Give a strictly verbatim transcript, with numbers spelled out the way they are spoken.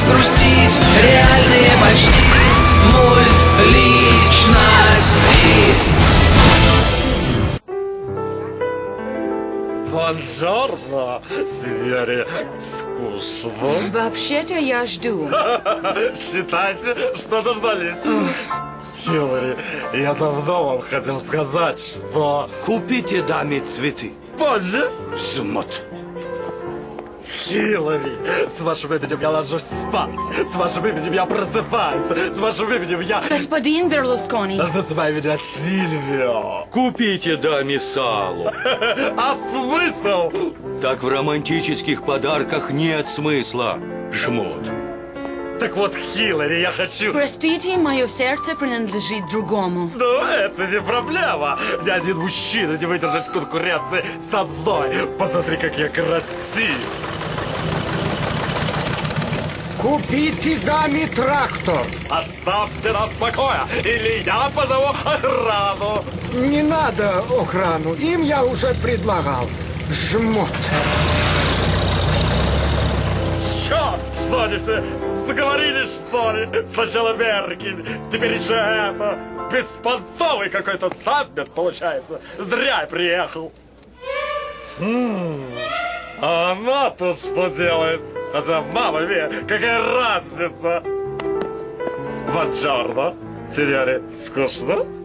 грустить, реальные почти мультличности. Бонжорно, сеньоре, скучно. Вообще-то я жду. Считайте, что дождались. Хиллари, я давно вам хотел сказать, что... Купите даме цветы. Позже. Жмот. Хиллари, с вашим именем я ложусь спать, с вашим именем я просыпаюсь, с вашим именем я... Господин Берлускони. Называй меня Сильвио. Купите даме салу. А смысл? Так в романтических подарках нет смысла. Жмот. Так вот, Хиллари, я хочу... Простите, мое сердце принадлежит другому. Ну, это не проблема. Ни один мужчина не выдержит конкуренции со мной. Посмотри, как я красив. Купите даме трактор. Оставьте нас в покое, или я позову охрану. Не надо охрану, им я уже предлагал. Жмот. Черт, что они все сговорились, что ли? Сначала Меркель, теперь еще это. Беспонтовый какой-то саммит получается. Зря я приехал. М-м, а она тут что делает? Хотя, мама мия, какая разница? Бонжорно, сеньоре, скучно?